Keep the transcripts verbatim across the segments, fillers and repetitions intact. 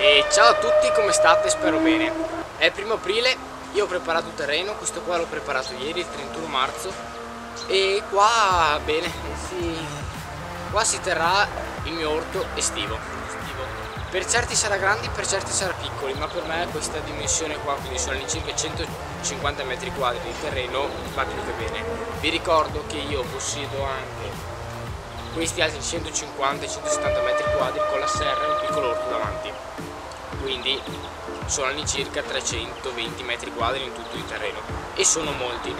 E ciao a tutti, come state? Spero bene. È il primo aprile, io ho preparato il terreno, questo qua l'ho preparato ieri, il trentuno marzo. E qua, bene, si, qua si terrà il mio orto estivo. estivo. Per certi sarà grandi, per certi sarà piccoli, ma per me questa dimensione qua, quindi sono all'incirca centocinquanta metri quadri di terreno, va più che bene. Vi ricordo che io possiedo anche questi altri centocinquanta centosettanta metri quadri con la serra e un piccolo orto davanti, quindi sono all'incirca trecentoventi metri quadri in tutto il terreno e sono molti.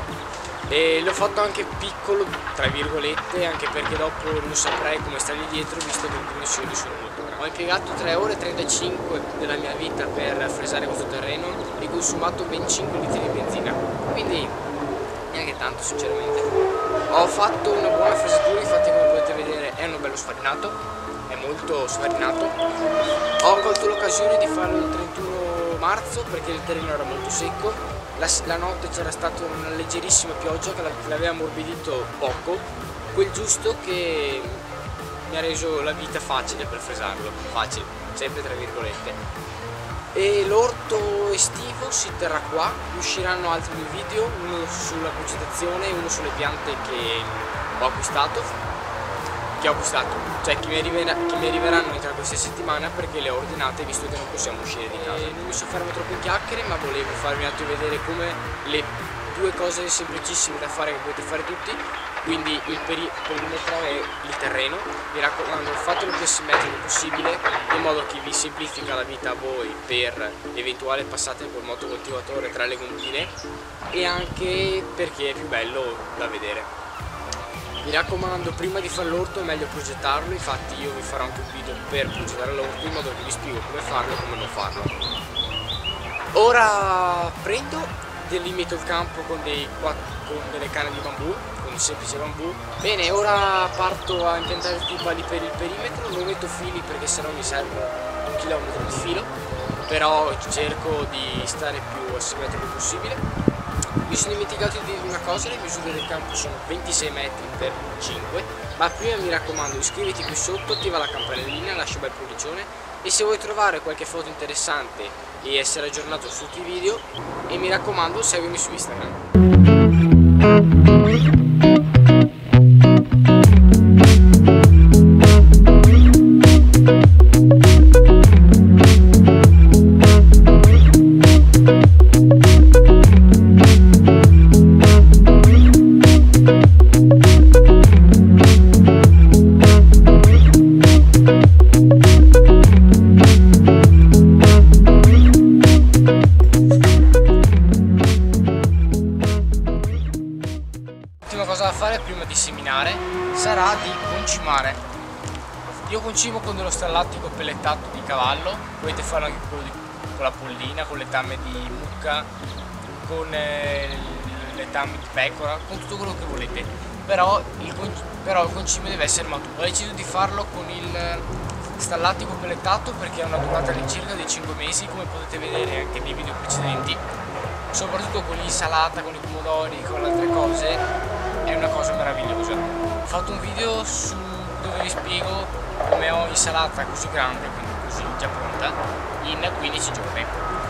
E l'ho fatto anche piccolo tra virgolette, anche perché dopo non saprei come stargli dietro, visto che le dimensioni sono molto grandi. Ho impiegato tre ore e trentacinque della mia vita per fresare questo terreno e ho consumato ben cinque litri di benzina, quindi neanche tanto sinceramente. Ho fatto una buona fresatura, infatti come potete vedere è uno bello sfarinato, è molto sfarinato. Ho colto l'occasione di farlo il trentuno marzo perché il terreno era molto secco, la, la notte c'era stata una leggerissima pioggia che l'aveva ammorbidito poco, quel giusto che mi ha reso la vita facile per fresarlo, facile, sempre tra virgolette. E l'orto estivo si terrà qua, usciranno altri due video, uno sulla progettazione e uno sulle piante che ho acquistato, che ho acquistato, cioè che mi, arriverà, che mi arriveranno entro questa settimana perché le ho ordinate visto che non possiamo uscire di casa. E non mi soffermo troppo in chiacchiere, ma volevo farvi un attimo vedere come le due cose semplicissime da fare che potete fare tutti, quindi il perimetrare il terreno, mi raccomando fatelo più simmetrico possibile in modo che vi semplifica la vita a voi per eventuali passate col motocoltivatore tra le gombine e anche perché è più bello da vedere. Mi raccomando, prima di fare l'orto è meglio progettarlo, infatti io vi farò anche un video per progettare l'orto in modo che vi spiego come farlo e come non farlo. Ora prendo, delimito il campo con, dei, con delle canne di bambù, con un semplice bambù. Bene, ora parto a impiantare tutti i pali per il perimetro, non metto fili perché sennò mi serve un chilometro di filo, però cerco di stare più asimmetrico possibile. Mi sono dimenticato di dire una cosa, le misure del campo sono ventisei metri per cinque, ma prima mi raccomando iscriviti qui sotto, attiva la campanellina, lascia un bel pollicione e se vuoi trovare qualche foto interessante e essere aggiornato su tutti i video, e mi raccomando seguimi su Instagram. L'ultima cosa da fare prima di seminare sarà di concimare. Io concimo con dello stallatico pellettato di cavallo, potete farlo anche con, con la pollina, con letame di mucca, con eh, letame di pecora, con tutto quello che volete, però il, però il concime deve essere maturo. Ho deciso di farlo con il stallatico pellettato perché ha una durata all'incirca di cinque mesi, come potete vedere anche nei video precedenti, soprattutto con l'insalata, con i pomodori, con le altre cose. È una cosa meravigliosa. Ho fatto un video su dove vi spiego come ho insalata così grande, quindi così già pronta, in quindici giorni.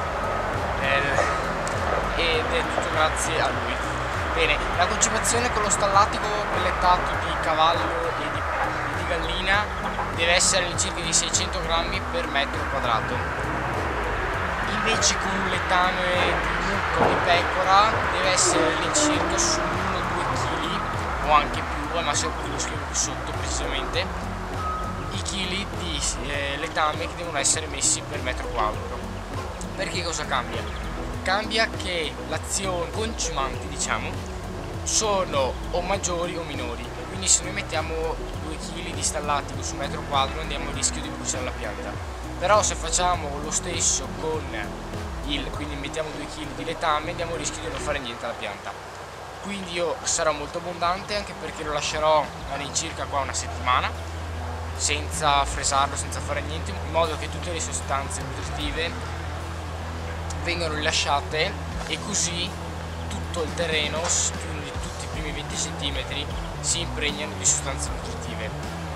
Eh, ed è tutto grazie a lui. Bene, la concimazione con lo stallatico pellettato di cavallo e di, di gallina deve essere all'incirca di seicento grammi per metro quadrato. Invece con un letame di mucca o di pecora deve essere all'incirca su o anche più, al massimo perché lo scrivo qui sotto precisamente, i chili di eh, letame che devono essere messi per metro quadro. Perché cosa cambia? Cambia che l'azione concimanti, diciamo, sono o maggiori o minori, quindi se noi mettiamo due chili di stallatico su metro quadro andiamo a rischio di bruciare la pianta, però se facciamo lo stesso con il, quindi mettiamo due chili di letame andiamo a rischio di non fare niente alla pianta. Quindi io sarò molto abbondante, anche perché lo lascerò all'incirca qua una settimana senza fresarlo, senza fare niente, in modo che tutte le sostanze nutritive vengano rilasciate e così tutto il terreno, quindi tutti i primi venti centimetri, si impregnano di sostanze nutritive.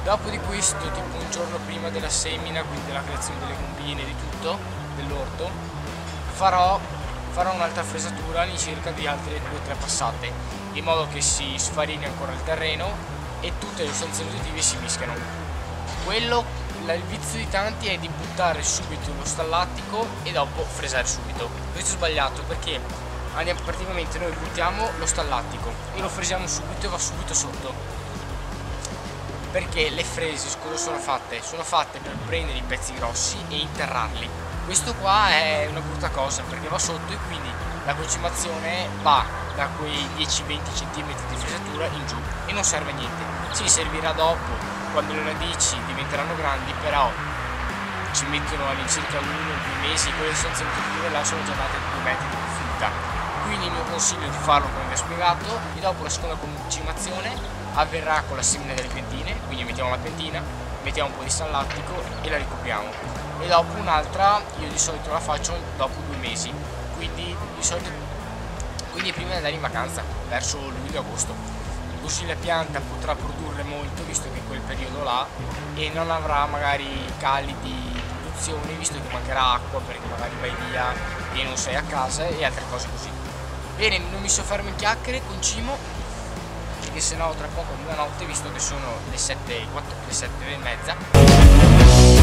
Dopo di questo, tipo un giorno prima della semina, quindi della creazione delle gombine, di tutto, dell'orto, farò, farò un'altra fresatura all'incirca di altre due o tre passate, in modo che si sfarini ancora il terreno e tutte le sostanze nutritive si mischiano. Quello, il vizio di tanti è di buttare subito lo stallattico e dopo fresare subito. Questo è sbagliato perché andiamo, praticamente noi buttiamo lo stallattico e lo fresiamo subito e va subito sotto. Perché le fresi cosa sono fatte? Sono fatte per prendere i pezzi grossi e interrarli. Questo qua è una brutta cosa perché va sotto e quindi la concimazione va da quei dieci venti centimetri di fresatura in giù e non serve a niente. Si servirà dopo, quando le radici diventeranno grandi, però ci mettono all'incirca uno o due mesi, quelle sostanze nutritive là sono già date due metri di frutta. Quindi il mio consiglio è di farlo come vi ho spiegato e dopo la seconda concimazione avverrà con la semina delle piantine, quindi mettiamo la piantina, mettiamo un po' di stallattico e la ricopriamo. E dopo un'altra, io di solito la faccio dopo due mesi, quindi di solito quindi prima di andare in vacanza, verso luglio-agosto. Così la pianta potrà produrre molto, visto che è quel periodo là, e non avrà magari cali di produzione, visto che mancherà acqua perché magari vai via e non sei a casa e altre cose così. Bene, non mi soffermo in chiacchiere, concimo, perché sennò tra poco è notte, visto che sono le sette e quattro, le sette e mezza.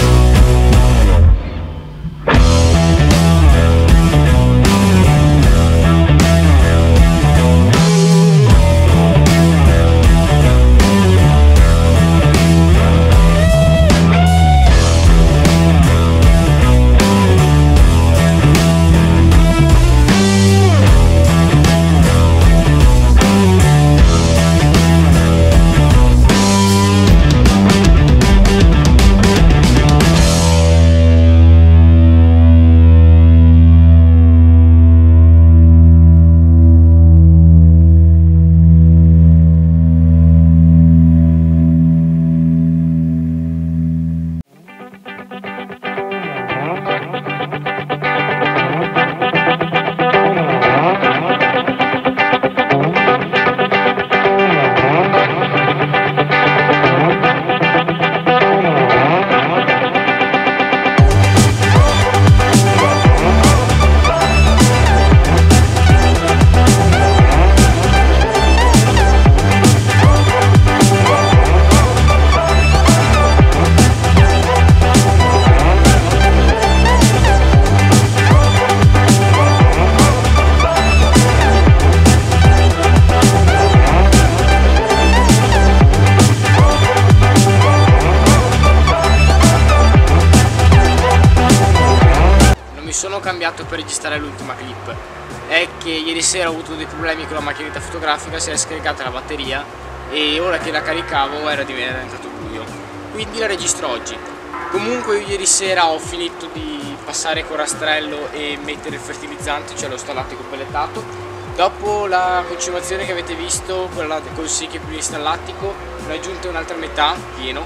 Sono cambiato per registrare l'ultima clip. È che ieri sera ho avuto dei problemi con la macchinetta fotografica, si è scaricata la batteria e ora che la caricavo era diventato buio, quindi la registro oggi. Comunque io ieri sera ho finito di passare col rastrello e mettere il fertilizzante, cioè lo stallattico pellettato. Dopo la concimazione che avete visto, quella col secchio più di stallattico, ne ho aggiunto un'altra metà pieno,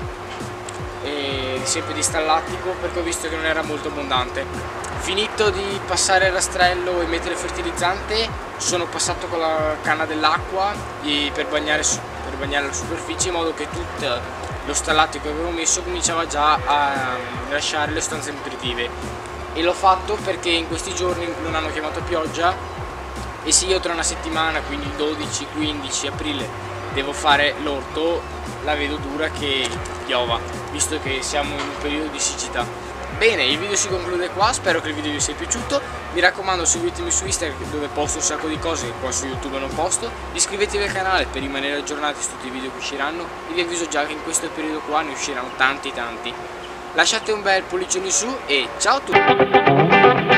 e sempre di stallattico perché ho visto che non era molto abbondante. Finito di passare il rastrello e mettere il fertilizzante, sono passato con la canna dell'acqua per bagnare, per bagnare la superficie, in modo che tutto lo stallattico che avevo messo cominciava già a lasciare le sostanze nutritive. E l'ho fatto perché in questi giorni non hanno chiamato pioggia e se io tra una settimana, quindi il dodici quindici aprile, devo fare l'orto, la vedo dura che piova, visto che siamo in un periodo di siccità. Bene, il video si conclude qua, spero che il video vi sia piaciuto, mi raccomando seguitemi su Instagram dove posto un sacco di cose che qua su YouTube non posto, iscrivetevi al canale per rimanere aggiornati su tutti i video che usciranno e vi avviso già che in questo periodo qua ne usciranno tanti tanti. Lasciate un bel pollicione in su e ciao a tutti!